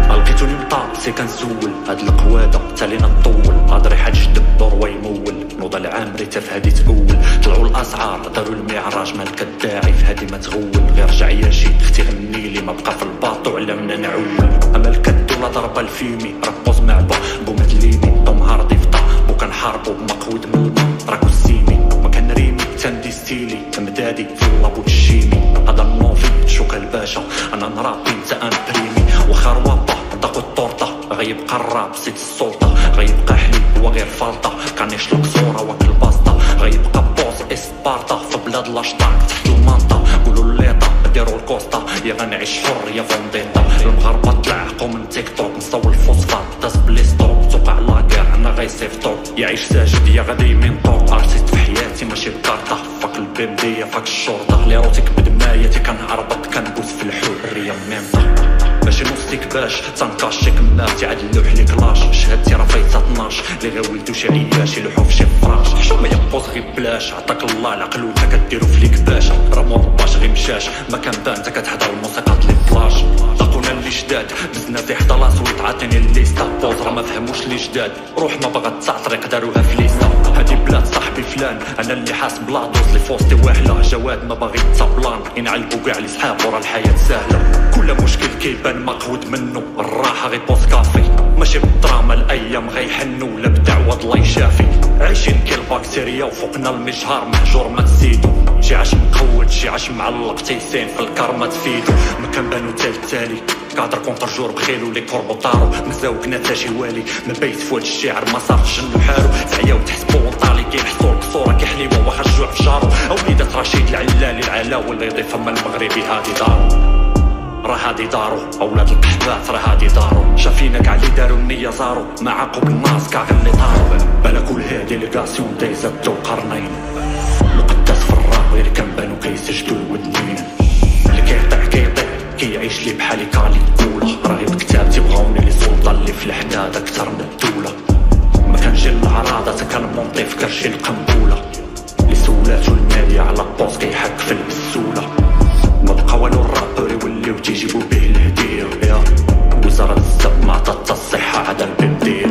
لقيتوني مطاسي كنسول هاد القواده تالينا طول قادري حاج الدبر ويمول نوض العامري تا فهادي تأول طلعوا الاسعار داروا المعراج مالك الداعي فهادي ما تغول غير رجع يا شي اختي غني لي ما بقى في الباطو علمنا نعول اما الكدوله ضربه الفيمي رابوز معبا بومت ليني طوم هاردي فطا وكنحاربو بمقود من الماء راكو السيمي ما كنريمي تندي ستيلي مدادي في اللابو تشيمي هذا النوفي شوكا الباشا انا نرابي انت امبريمي وخا روابا داكو الطورطه غيبقى الراب سيت السلطه غيبقى حليب وغير فالطه كنشلق صوره واكل باسطه غيبقى بوز اسبارتا في بلاد لاشطاك تحت المانطا قولوا الليطه ديروا الكوستا يا غنعيش حر يا فونديتا المغاربه تلعقوا من تيك توك نصاو الفوسفات داز بليستوك توقع لاكير انا غيصيفطوك يعيش ساجد يا غادي من طوق ارتيست في حياتي ماشي بكارطه فاك البيمديه فاك الشرطه ليروتيك بدمايتي كنعربط كنبوس في الحريه ميمطه ماشي نوستيك باش تنكاشي كمارتي عاد اللوح لي كلاش شهادتي راه فايته 12 اللي غير ولدو شي عياش يلوحو في شي فراش حشومه يا بوس غير بلاش عطاك الله العقل وانت كديرو فليك باش راه مرباش غير مشاش ما كان بان انت كتحضر الموسيقى لي بلاش عطونا اللي جداد بزناف يحضر لاسويت عاطيني الليستا بوز راه ما فهموش اللي جداد روح ما بغات تعطريق داروها في ليستا هادي بلاد صاحبي فلان انا اللي حاس بلا دوز لي فوستي واحله جواد ما باغي تصابلان ينعلبو كاع لي صحاب ورا الحياه ساهله كل مشكل كيبان مقود منه الراحه غير بوس كافي ماشي بالدراما الايام غيحنوا ولا بدعوه الله يشافي عايشين كي البكتيريا وفوقنا المجهر محجور ما تزيدو شي عاش مقود شي عاش معلق تيسين في الكرمه تفيدو ما كنبانو تالي قادر كونتر جور بخيلو لي كوربو طارو مزاوكنا تا شي والي ما بيت فواد الشعر ما صارش جنو حالو تعياو تحسبو وطالي كينحصو القصوره كيحليبو واخا الجوع في جارو وليدات رشيد العلالي العلاوي اللي يضيف اما المغربي هادي دارو راه هادي دارو اولاد القحبات راه هادي دارو شافينا كاع اللي دارو النية زارو معاكو بالناس كاع اللي طارو بالك الهادي ليغاسيون دايزاتو قرنين القداس في الراب غير كنبانو كيسجدو الودنين اللي كيطيح كيعيش لي بحالي كالي الكولا راهي بكتاب تيبغاوني لي سلطة اللي في الحداد اكتر من الدولة ما كنجي للعراضة تا كنمونطي في كرشي القنبولة اللي سولاتو المالية على بوس كيحك في البسولة ما بقى والو الرابور يوليو تيجيبو به الهدية يا وزارة الزب ما عطات الصحة عدا البندير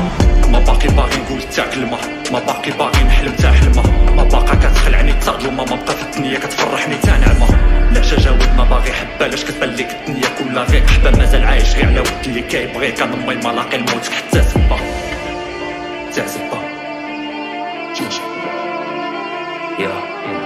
ما باقي باغي نقول تا كلمة ما باقي باغي نحلم تا حلمة ما باقا كتخلعني تا ظلمة ما بقى في الدنيا كتفرحني تا نعمة لا جاوب ما باغي حبة لاش كتبان ليك الدنيا كلها غير قحبة مازال عايش غير على ود اللي كيبغيك انا امي ما لاقي الموت حتى زبا تا زبا يا